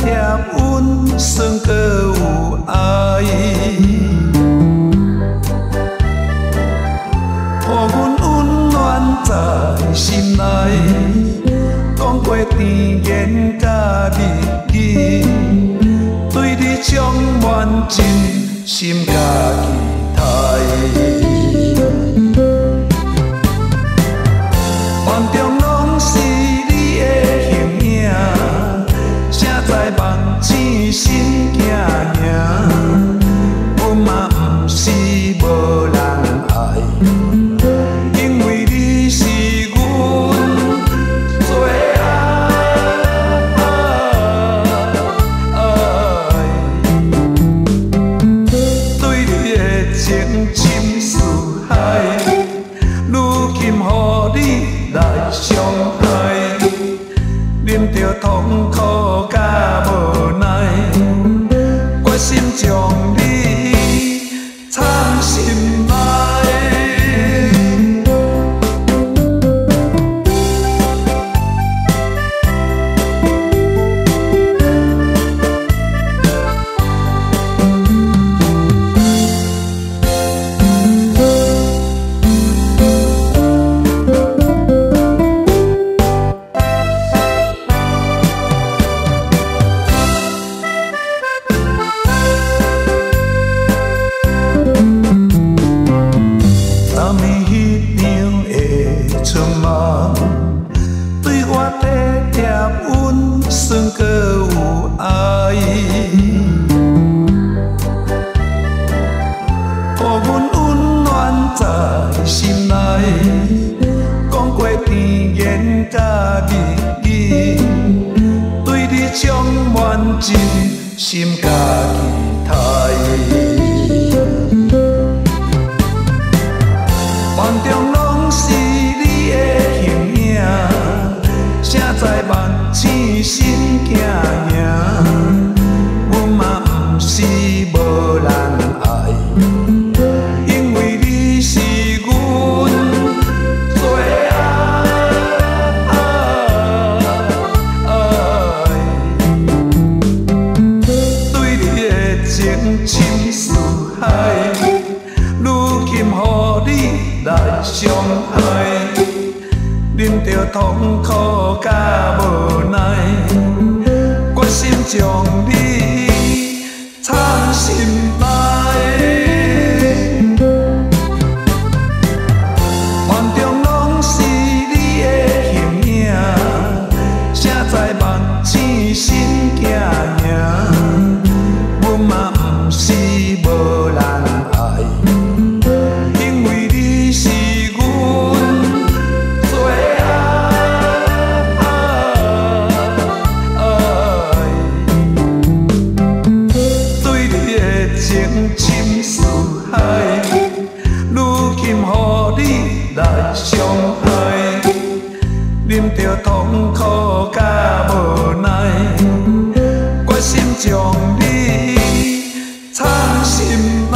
贴温酸搁有爱，予阮温暖在心内。讲过甜言甲蜜语，对你充满真心甲期待。梦中拢是你的形影，谁知梦醒心惊惊。阮嘛不是无人爱，因为你是阮最爱。对你的情深似海，如今予你来伤害，忍着痛苦甲无奈，决心将你藏心内。对我体贴温顺搁有爱，予阮温暖在心内。讲过甜言甲蜜语，对你充满真心甲期待。梦中拢是你的形影，谁知梦醒心惊惊。阮嘛不是无人爱，因为你是阮最爱。对你的情深似海，如今予你来伤害，忍着痛苦甲无奈，决心将你藏心内。梦中拢是你的形影，谁知梦醒心惊惊。阮嘛不是无人爱，因为你是阮最爱。对你的情深似海，如今予你来伤害，忍着痛苦甲无奈，决心将你藏心内。